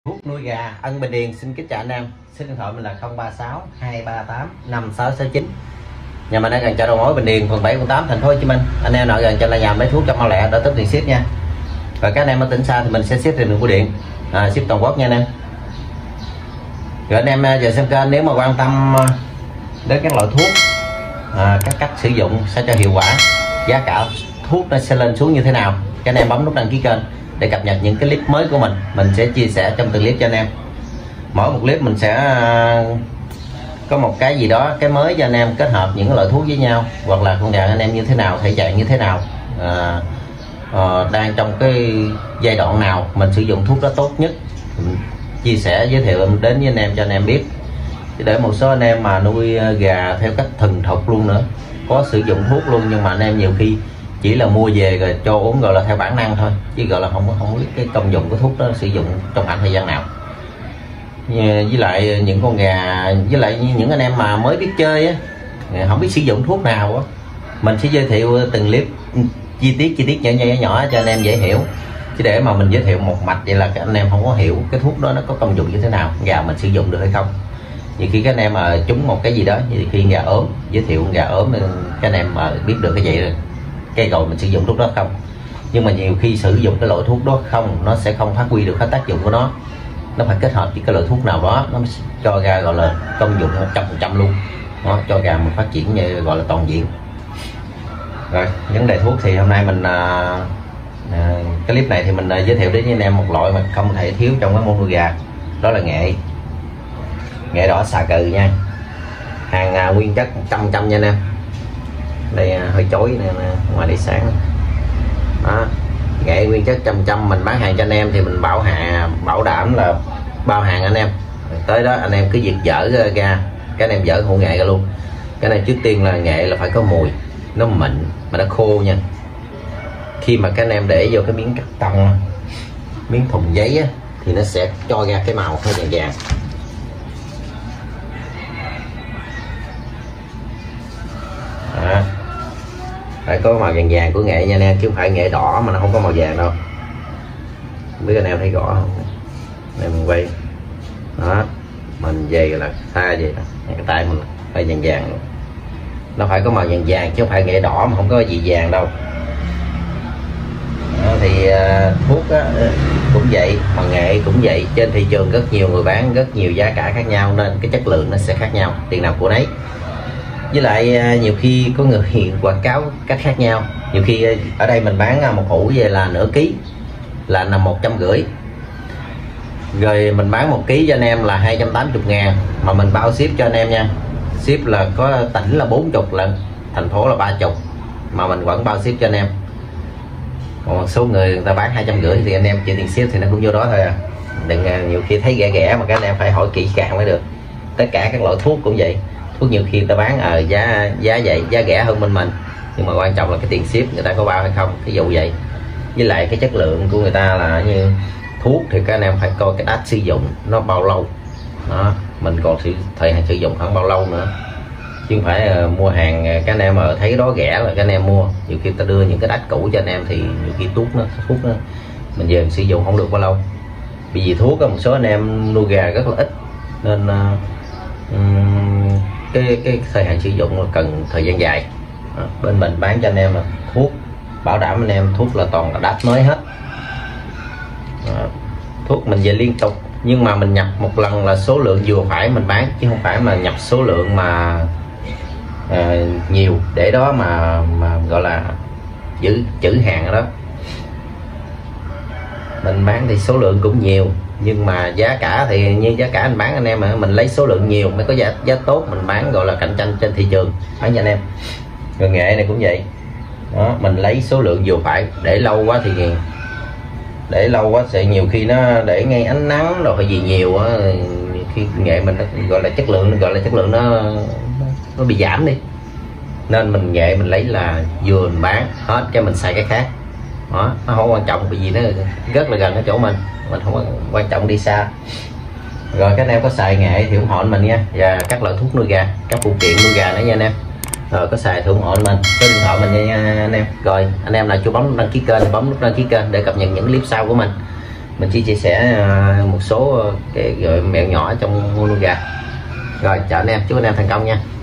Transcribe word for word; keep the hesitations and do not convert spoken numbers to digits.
Thuốc nuôi gà Ân Bình Điền xin kính chào anh em. Số điện thoại mình là không ba sáu hai ba tám năm sáu sáu chín. Nhà mình ở gần chợ đầu mối Bình Điền, phường bảy, quận tám, thành phố Hồ Chí Minh. Anh em nào gần cho là nhà lấy thuốc cho mau lẹ, đỡ tính tiền ship nha. Và các anh em ở tỉnh xa thì mình sẽ ship trên đường bưu điện, à, ship toàn quốc nha anh em. Rồi anh em giờ xem kênh, nếu mà quan tâm đến các loại thuốc, à, các cách sử dụng sao cho hiệu quả, giá cả thuốc nó sẽ lên xuống như thế nào, các anh em bấm nút đăng ký kênh để cập nhật những cái clip mới của mình. Mình sẽ chia sẻ trong từng clip cho anh em. Mỗi một clip mình sẽ có một cái gì đó cái mới cho anh em, kết hợp những cái loại thuốc với nhau, hoặc là con gà anh em như thế nào, thể trạng như thế nào, à, à, đang trong cái giai đoạn nào mình sử dụng thuốc đó tốt nhất, mình chia sẻ giới thiệu đến với anh em cho anh em biết. Để một số anh em mà nuôi gà theo cách thuần thục luôn nữa, có sử dụng thuốc luôn, nhưng mà anh em nhiều khi chỉ là mua về rồi cho uống, gọi là theo bản năng thôi, chứ gọi là không không biết cái công dụng của thuốc đó sử dụng trong khoảng thời gian nào. Với lại những con gà, với lại những anh em mà mới biết chơi á, không biết sử dụng thuốc nào á, mình sẽ giới thiệu từng clip chi tiết chi tiết nhỏ nhỏ nhỏ cho anh em dễ hiểu. Chứ để mà mình giới thiệu một mạch vậy là các anh em không có hiểu cái thuốc đó nó có công dụng như thế nào, gà mình sử dụng được hay không. Nhiều khi các anh em mà trúng một cái gì đó, như khi gà ốm, giới thiệu gà ốm, các anh em mà biết được cái vậy rồi cái rồi mình sử dụng thuốc đó không. Nhưng mà nhiều khi sử dụng cái loại thuốc đó không, nó sẽ không phát huy được hết tác dụng của nó. Nó phải kết hợp với cái loại thuốc nào đó, nó cho gà gọi là công dụng một trăm phần trăm luôn, nó cho gà mình phát triển như gọi là toàn diện. Rồi vấn đề thuốc thì hôm nay mình à, à, cái clip này thì mình à, giới thiệu đến với anh em một loại mà không thể thiếu trong cái môn nuôi gà, đó là nghệ nghệ đỏ xà cừ nha. Hàng à, nguyên chất một trăm phần trăm nha anh em. Đây à, hơi chói nè, ngoài đây sáng đó. Nghệ nguyên chất trăm trăm, mình bán hàng cho anh em thì mình bảo hàng, bảo đảm là bao hàng anh em. Tới đó anh em cứ việc dở ra, cái anh em dở hộ nghệ ra luôn. Cái này trước tiên là nghệ là phải có mùi, nó mịn mà nó khô nha. Khi mà các anh em để vô cái miếng cắt tông, miếng thùng giấy á, thì nó sẽ cho ra cái màu hơi vàng vàng. Đó. Phải có màu vàng vàng của nghệ nha anh em, chứ không phải nghệ đỏ mà nó không có màu vàng đâu. Không biết anh em thấy rõ không? Đây mình quay đó, mình về là ta vậy đó, cái tay mình phải vàng vàng, nó phải có màu vàng vàng chứ không phải nghệ đỏ mà không có gì vàng đâu. Đó, thì uh, thuốc á, cũng vậy, mà nghệ cũng vậy. Trên thị trường rất nhiều người bán, rất nhiều giá cả khác nhau, nên cái chất lượng nó sẽ khác nhau, tiền nào của nấy. Với lại nhiều khi có người hiện quảng cáo cách khác nhau. Nhiều khi ở đây mình bán một hũ về là nửa ký là nằm một trăm rưỡi, rồi mình bán một ký cho anh em là hai trăm tám mươi ngàn, mà mình bao ship cho anh em nha. Ship là có tỉnh là bốn mươi lần, thành phố là ba mươi, mà mình vẫn bao ship cho anh em. Còn một số người người ta bán hai trăm rưỡi thì anh em chỉ tiền ship thì nó cũng vô đó thôi à. Đừng nhiều khi thấy rẻ rẻ mà các anh em phải hỏi kỹ càng mới được. Tất cả các loại thuốc cũng vậy, thuốc nhiều khi người ta bán ở à, giá giá vậy, giá rẻ hơn bên mình, nhưng mà quan trọng là cái tiền ship người ta có bao hay không, ví dụ vậy. Với lại cái chất lượng của người ta là như thuốc thì các anh em phải coi cái đát sử dụng nó bao lâu đó, mình còn sử thời hạn sử dụng khoảng bao lâu nữa, chứ không phải uh, mua hàng các anh em mà thấy đó rẻ là các anh em mua. Nhiều khi ta đưa những cái đát cũ cho anh em thì nhiều khi thuốc nó thuốc nó mình về mình sử dụng không được bao lâu. Bởi vì thuốc một số anh em nuôi gà rất là ít, nên uh, um, cái cái thời hạn sử dụng là cần thời gian dài. À, bên mình bán cho anh em là thuốc bảo đảm anh em thuốc là toàn là đát mới hết. À, thuốc mình về liên tục, nhưng mà mình nhập một lần là số lượng vừa phải mình bán, chứ không phải mà nhập số lượng mà à, nhiều để đó mà mà gọi là giữ trữ hàng ở đó. Mình bán thì số lượng cũng nhiều, nhưng mà giá cả thì như giá cả anh bán anh em, mà mình lấy số lượng nhiều mới có giá giá tốt, mình bán gọi là cạnh tranh trên thị trường bán cho anh em. Rồi nghệ này cũng vậy đó, mình lấy số lượng vừa phải, để lâu quá thì để lâu quá sẽ nhiều khi nó để ngay ánh nắng rồi hay gì nhiều á, khi nghệ mình nó gọi là chất lượng gọi là chất lượng nó nó bị giảm đi, nên mình nghệ mình lấy là vừa mình bán hết cho mình xài cái khác đó. Nó không quan trọng, bởi vì nó rất là gần ở chỗ mình, mình không có quan trọng đi xa. Rồi các anh em có xài nghệ thì ủng hộ mình nha, và các loại thuốc nuôi gà, các phụ kiện nuôi gà nữa nha anh em. Rồi có xài thì ủng hộ mình, số điện thoại mình nha anh em. Rồi anh em nào chưa bấm đăng ký kênh thì bấm nút đăng ký kênh để cập nhật những clip sau của mình. mình chỉ chia sẻ uh, một số cái gọi mẹo nhỏ trong mua nuôi gà. Rồi chào anh em, chúc anh em thành công nha.